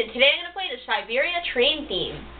and today I'm going to play the Syberia train theme.